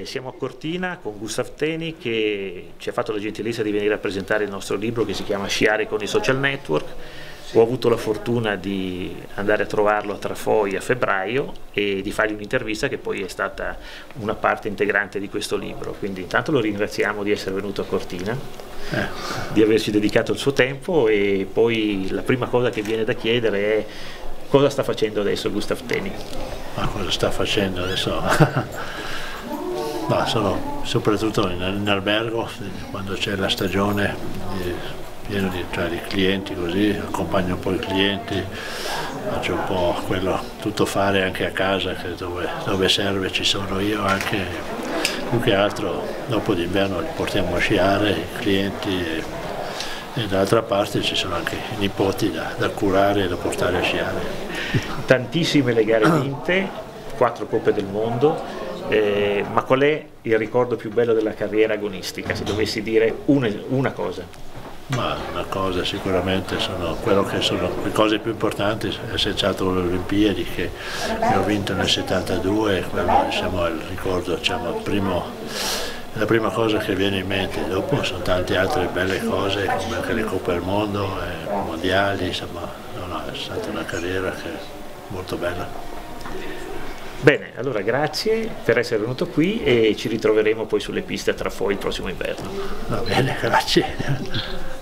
Siamo a Cortina con Gustav Teni che ci ha fatto la gentilezza di venire a presentare il nostro libro che si chiama Sciare con i social network. Ho avuto la fortuna di andare a trovarlo a Trafoi a febbraio e di fargli un'intervista che poi è stata una parte integrante di questo libro. Quindi intanto lo ringraziamo di essere venuto a Cortina, di averci dedicato il suo tempo, e poi la prima cosa che viene da chiedere è cosa sta facendo adesso Gustav Teni. Ma cosa sta facendo adesso? No, sono soprattutto in albergo quando c'è la stagione pieno di clienti, così accompagno un po' i clienti, faccio un po' quello tutto fare anche a casa, che dove serve ci sono io anche, più che altro dopo d'inverno li portiamo a sciare i clienti e dall'altra parte ci sono anche i nipoti da curare e da portare a sciare. Tantissime le gare vinte, 4 coppe del mondo. Ma qual è il ricordo più bello della carriera agonistica, se dovessi dire una cosa? Ma una cosa sicuramente sono le cose più importanti, è senz'altro le Olimpiadi che ho vinto nel 72, quello diciamo, è il ricordo, diciamo, la prima cosa che viene in mente. Dopo sono tante altre belle cose come anche le Coppe del Mondo, mondiali, insomma, è stata una carriera molto bella. Bene, allora grazie per essere venuto qui e ci ritroveremo poi sulle piste a Trafoi il prossimo inverno. Va bene, grazie.